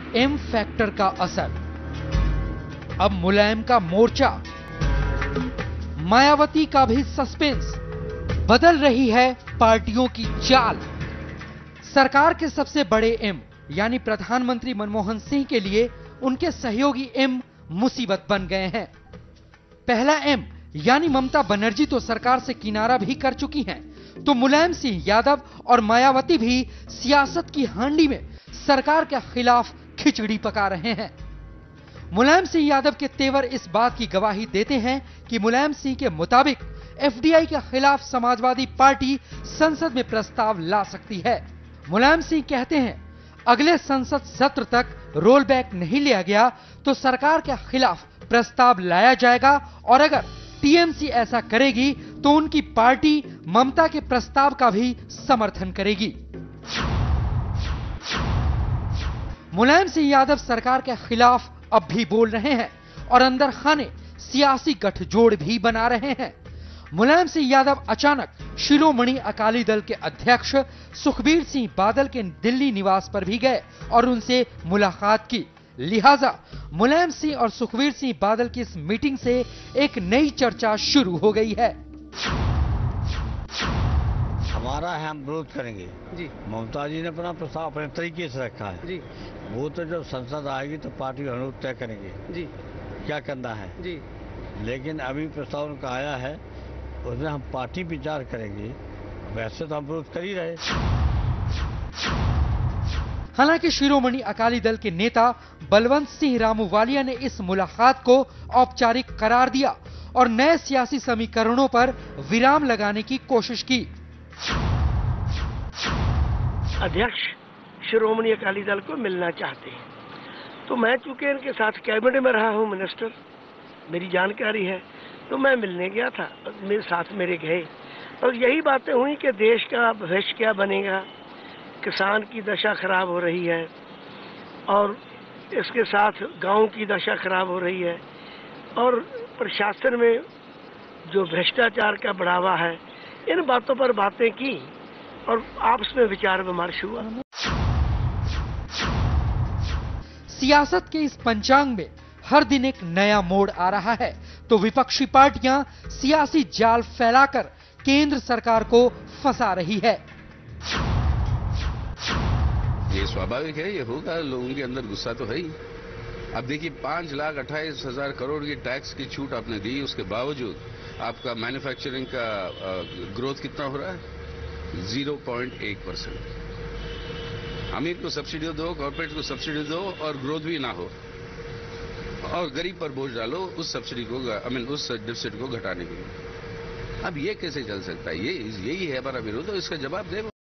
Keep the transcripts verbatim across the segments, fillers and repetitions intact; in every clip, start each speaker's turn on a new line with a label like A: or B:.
A: M factor का असर। अब मुलायम का मोर्चा, मायावती का भी सस्पेंस, बदल रही है पार्टियों की चाल। सरकार के सबसे बड़े एम यानी प्रधानमंत्री मनमोहन सिंह के लिए उनके सहयोगी एम मुसीबत बन गए हैं। पहला एम यानी ममता बनर्जी तो सरकार से किनारा भी कर चुकी हैं, तो मुलायम सिंह यादव और मायावती भी सियासत की हांडी में सरकार के खिलाफ खिचड़ी पका रहे हैं। मुलायम सिंह यादव के तेवर इस बात की गवाही देते हैं कि मुलायम सिंह के मुताबिक एफडीआई के खिलाफ समाजवादी पार्टी संसद में प्रस्ताव ला सकती है। मुलायम सिंह कहते हैं, अगले संसद सत्र तक रोल बैक नहीं लिया गया तो सरकार के खिलाफ प्रस्ताव लाया जाएगा और अगर टीएमसी ऐसा करेगी तो उनकी पार्टी ममता के प्रस्ताव का भी समर्थन करेगी। मुलायम सिंह यादव सरकार के खिलाफ अब भी बोल रहे हैं और अंदर खाने सियासी गठजोड़ भी बना रहे हैं। मुलायम सिंह यादव अचानक शिरोमणि अकाली दल के अध्यक्ष सुखबीर सिंह बादल के दिल्ली निवास पर भी गए और उनसे मुलाकात की। लिहाजा मुलायम सिंह और सुखबीर सिंह बादल की इस मीटिंग से एक नई चर्चा शुरू हो गई है।
B: हमारा है, हम विरोध करेंगे
C: जी।
B: ममता जी ने अपना प्रस्ताव अपने तरीके से रखा है
C: जी।
B: वो तो जब संसद आएगी तो पार्टी अनुरोध तय करेंगे
C: जी
B: क्या करना है
C: जी।
B: लेकिन अभी प्रस्ताव उनका आया है उसमें हम पार्टी विचार करेंगे। वैसे तो हम विरोध कर ही रहे।
A: हालांकि शिरोमणि अकाली दल के नेता बलवंत सिंह रामूवालिया ने इस मुलाकात को औपचारिक करार दिया और नए सियासी समीकरणों पर विराम लगाने की कोशिश की।
C: अध्यक्ष शिरोमणि अकाली दल को मिलना चाहते हैं, तो मैं चूंकि इनके साथ कैबिनेट में रहा हूं, मिनिस्टर, मेरी जानकारी है, तो मैं मिलने गया था, मेरे साथ मेरे गए और यही बातें हुई कि देश का भविष्य क्या बनेगा, किसान की दशा खराब हो रही है और इसके साथ गांव की दशा खराब हो रही है और प्रशासन में जो भ्रष्टाचार का बढ़ावा है, इन बातों पर बातें की और आपस में विचार विमर्श हुआ।
A: सियासत के इस पंचांग में हर दिन एक नया मोड़ आ रहा है, तो विपक्षी पार्टियां सियासी जाल फैलाकर केंद्र सरकार को फंसा रही है।
D: ये स्वाभाविक है, ये होगा, लोगों के अंदर गुस्सा तो है ही। अब देखिए, पांच लाख अट्ठाईस हजार करोड़ की टैक्स की छूट आपने दी, उसके बावजूद आपका मैन्युफैक्चरिंग का ग्रोथ कितना हो रहा है? जीरो पॉइंट एक परसेंट। अमीर को सब्सिडी दो, कॉर्पोरेट को सब्सिडी दो और ग्रोथ भी ना हो, और गरीब पर बोझ डालो उस सब्सिडी को, आई मीन उस डिफिसिट को घटाने के लिए। अब ये कैसे चल सकता है? ये यही है हमारा विरोध, तो इसका जवाब दे।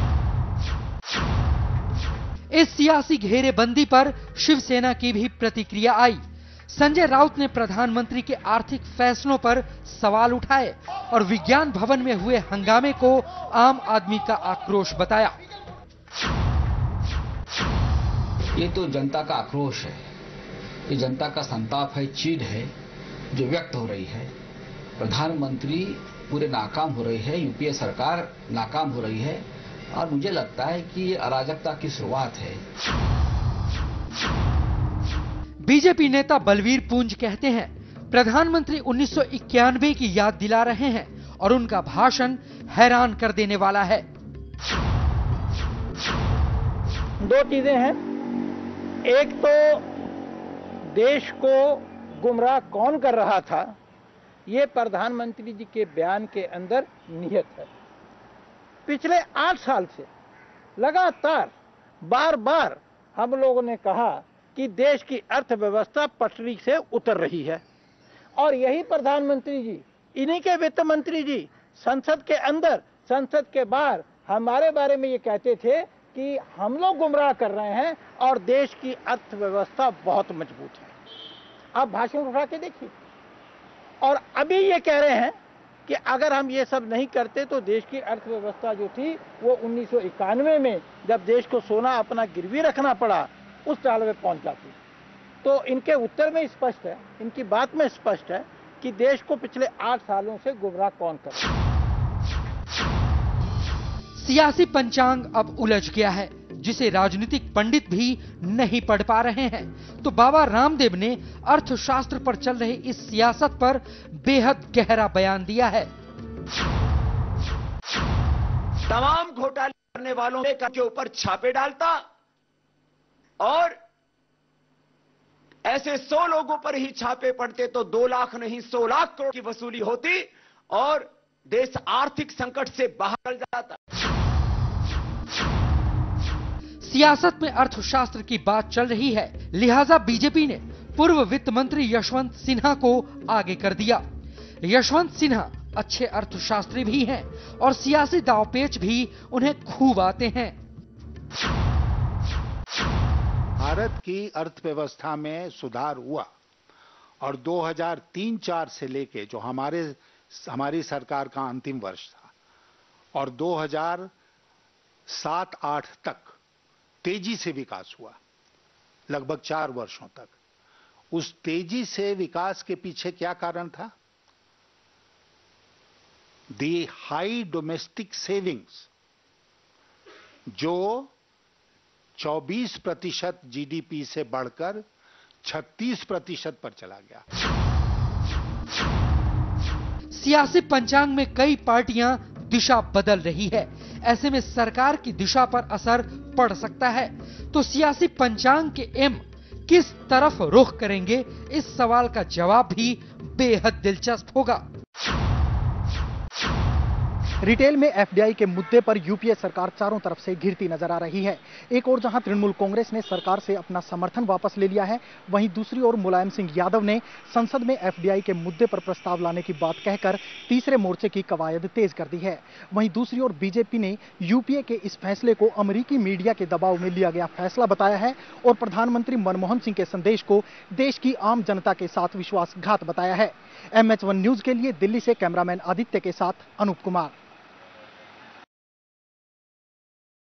A: इस सियासी घेरेबंदी पर शिवसेना की भी प्रतिक्रिया आई। संजय राउत ने प्रधानमंत्री के आर्थिक फैसलों पर सवाल उठाए और विज्ञान भवन में हुए हंगामे को आम आदमी का आक्रोश बताया।
E: ये तो जनता का आक्रोश है, ये जनता का संताप है, चीड है जो व्यक्त हो रही है। प्रधानमंत्री पूरे नाकाम हो रही है, यूपीए सरकार नाकाम हो रही है और मुझे लगता है कि ये अराजकता की शुरुआत है।
A: बीजेपी नेता बलवीर पूंज कहते हैं, प्रधानमंत्री उन्नीस सौ इक्यानवे की याद दिला रहे हैं और उनका भाषण हैरान कर देने वाला है।
F: दो चीजें हैं, एक तो देश को गुमराह कौन कर रहा था, ये प्रधानमंत्री जी के बयान के अंदर निहित है। पिछले आठ साल से लगातार बार बार हम लोगों ने कहा कि देश की अर्थव्यवस्था पटरी से उतर रही है और यही प्रधानमंत्री जी, इन्हीं के वित्त मंत्री जी संसद के अंदर संसद के बाहर हमारे बारे में ये कहते थे कि हम लोग गुमराह कर रहे हैं और देश की अर्थव्यवस्था बहुत मजबूत है। आप भाषण उठा के देखिए, और अभी ये कह रहे हैं कि अगर हम ये सब नहीं करते तो देश की अर्थव्यवस्था जो थी वो उन्नीस सौ इक्यानवे में जब देश को सोना अपना गिरवी रखना पड़ा उस साल में पहुंच जाती। तो इनके उत्तर में स्पष्ट है, इनकी बात में स्पष्ट है कि देश को पिछले आठ सालों से गुमराह कौन कर रहा है।
A: सियासी पंचांग अब उलझ गया है। जिसे राजनीतिक पंडित भी नहीं पढ़ पा रहे हैं। तो बाबा रामदेव ने अर्थशास्त्र पर चल रही इस सियासत पर बेहद गहरा बयान दिया है।
G: तमाम घोटाले करने वालों के ऊपर छापे डालता और ऐसे सौ लोगों पर ही छापे पड़ते तो दो लाख नहीं सौ लाख करोड़ की वसूली होती और देश आर्थिक संकट से बाहर निकल जाता।
A: सियासत में अर्थशास्त्र की बात चल रही है, लिहाजा बीजेपी ने पूर्व वित्त मंत्री यशवंत सिन्हा को आगे कर दिया। यशवंत सिन्हा अच्छे अर्थशास्त्री भी हैं और सियासी दांवपेच भी उन्हें खूब आते हैं।
H: भारत की अर्थव्यवस्था में सुधार हुआ और दो हज़ार तीन चार से लेके जो हमारे हमारी सरकार का अंतिम वर्ष था और दो हज़ार सात आठ तक तेजी से विकास हुआ, लगभग चार वर्षों तक। उस तेजी से विकास के पीछे क्या कारण था? दी हाई डोमेस्टिक सेविंग्स, जो चौबीस प्रतिशत जीडीपी से बढ़कर छत्तीस प्रतिशत पर चला गया।
A: सियासी पंचांग में कई पार्टियां दिशा बदल रही है, ऐसे में सरकार की दिशा पर असर पड़ सकता है। तो सियासी पंचांग के एम किस तरफ रुख करेंगे, इस सवाल का जवाब भी बेहद दिलचस्प होगा।
I: रिटेल में एफडीआई के मुद्दे पर यूपीए सरकार चारों तरफ से घिरती नजर आ रही है। एक और जहां तृणमूल कांग्रेस ने सरकार से अपना समर्थन वापस ले लिया है, वहीं दूसरी ओर मुलायम सिंह यादव ने संसद में एफडीआई के मुद्दे पर प्रस्ताव लाने की बात कहकर तीसरे मोर्चे की कवायद तेज कर दी है। वहीं दूसरी ओर बीजेपी ने यूपीए के इस फैसले को अमेरिकी मीडिया के दबाव में लिया गया फैसला बताया है और प्रधानमंत्री मनमोहन सिंह के संदेश को देश की आम जनता के साथ विश्वासघात बताया है। एम एच वन न्यूज के लिए दिल्ली से कैमरामैन आदित्य के साथ अनूप कुमार।